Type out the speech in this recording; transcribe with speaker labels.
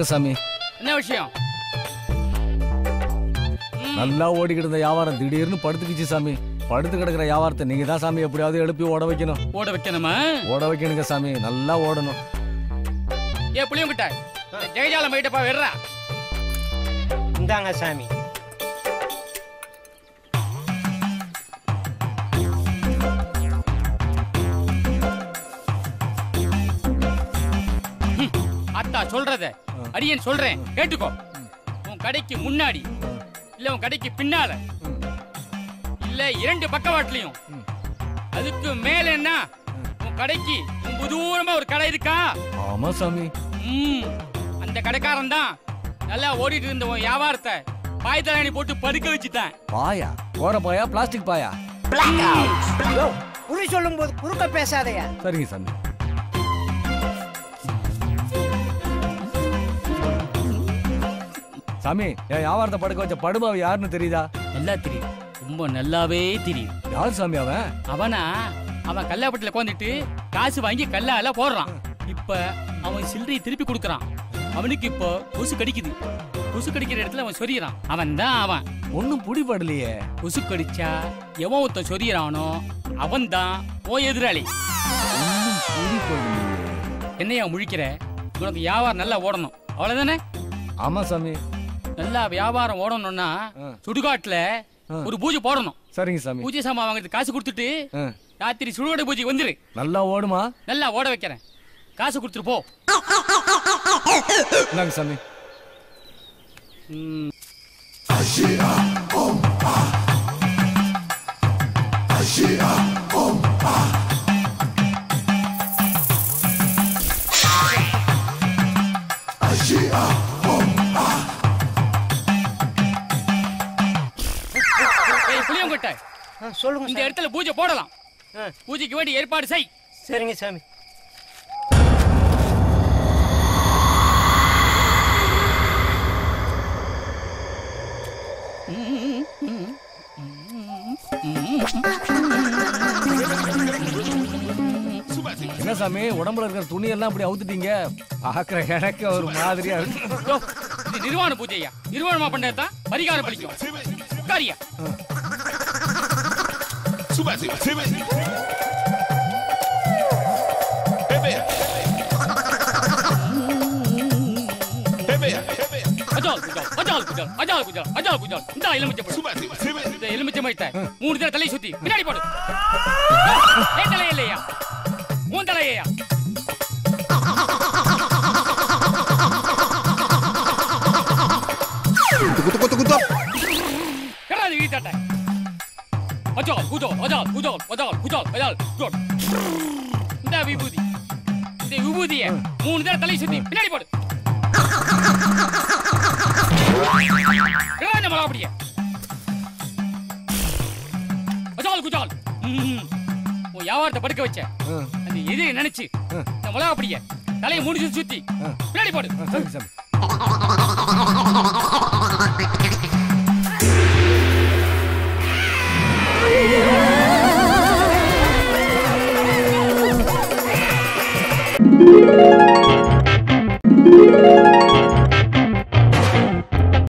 Speaker 1: வணக்கம் சாமி.
Speaker 2: என்ன விஷயம்?
Speaker 1: நல்லா ஓடிக்கிட்டு இருந்த வியாபாரம் திடீர்னு படுத்துக்கிச்சு சாமி. படுத்து கிடக்குற வியாபாரத்தை நீங்க தான் சாமி எப்படியாவது எழுப்பி ஓட வைக்கணும்.
Speaker 2: ஓட வைக்கணுமா?
Speaker 1: ஓட வைக்கணுங்க சாமி, நல்லா ஓடணும்.
Speaker 2: ஏ புளியம் கிட்ட ஜெயஜாலம் போயிட்டப்பா வெறா.
Speaker 3: இந்தாங்க சாமி.
Speaker 2: அத்தா சொல்றத அடியன் சொல்றேன் கேட்டுக்கோ. உன் கடைக்கு முன்னாடி இல்ல உன் கடைக்கு பின்னால இல்ல இரண்டு பக்கவாட்டிலையும் அதுக்கு மேல என்ன உன் கடைக்கு ரொம்ப தூரமா ஒரு கடை இருக்கா?
Speaker 1: ஆமா சாமி.
Speaker 2: அந்த கடைக்காரன் தான் நல்லா ஓடிட்டு இருந்த உன் வியாபாரத்தை பாய் தலையணி போட்டு படுக்க வச்சுட்டான்.
Speaker 1: பாயா? போற பாயா? பிளாஸ்டிக் பாயா?
Speaker 3: குறி சொல்லும் போது குறுக்க பேசாதையா.
Speaker 1: சரிங்க சாமி. சாமி, என் வியாபாரத்தை படுக்க வச்ச படுபாவை யாருன்னு தெரியுதா?
Speaker 2: நல்லா தெரியும், ரொம்ப நல்லாவே தெரியும்.
Speaker 1: யார் சாமி அவன்?
Speaker 2: அவனா அவன் கல்லாப்பட்டில உட்காந்துட்டு காசு வாங்கி கல்லால போடுறான். இப்ப அவன் சில்லறையை திருப்பி கொடுக்கறான். அவனுக்கு இப்போ கொசு கடிக்குது. கொசு கடிக்கிற இடத்துல அவன் சொரியறான். அவன் தான் அவன்.
Speaker 1: ஒன்னும் புடிபடலையே.
Speaker 2: கொசு கடிச்சா எவன் ஒருத்தன் சொரியறானோ அவன் தான் ஓ எதிராளி. என்னையா முழிக்கிற? உனக்கு வியாபாரம் நல்லா ஓடணும் அவ்வளவுதானே?
Speaker 1: ஆமா சாமி.
Speaker 2: நல்லா வியாபாரம் ஓடணும்னா சுடுகாட்டுல ஒரு பூஜை போடணும்.
Speaker 1: சரிங்க சாமி.
Speaker 2: பூஜை சாமான் வாங்குறது காசு கொடுத்துட்டு ராத்திரி சுடுகாடு பூஜைக்கு வந்துரு.
Speaker 1: நல்லா ஓடுமா?
Speaker 2: நல்லா ஓட வைக்கிறேன். காசு கொடுத்துட்டு போ.
Speaker 1: சாமி.
Speaker 3: சொல்லுங்க.
Speaker 2: இந்த இடத்துல பூஜை போடலாம். பூஜைக்கு வேண்டிய ஏற்பாடு செய்.
Speaker 3: சரிங்க சாமி.
Speaker 1: என்ன சாமி, உடம்புல இருக்கிற துணி எல்லாம் அப்படி அவுத்துட்டீங்க? பாக்குற எனக்கு ஒரு மாதிரியா இருக்கு.
Speaker 2: இது நிர்வாண பூஜையா? நிர்வாணமா பண்ணதான் பரிகாரம் பலிக்கும். காரியா மூணு தடவை தலை சுத்தி பின்னாடி போடு. ஏன் தலை இல்லையா? உன் தலையா? விபூதிய மூணு தடவை தலை சுத்தி பின்னாடி போடு. அப்படியே வியாபாரத்தை படுக்க வச்ச அந்த எதிரி நினைச்சு இந்த மிளகா அப்படியே தலையை முடிச்சு சுத்தி பின்னாடி போடு.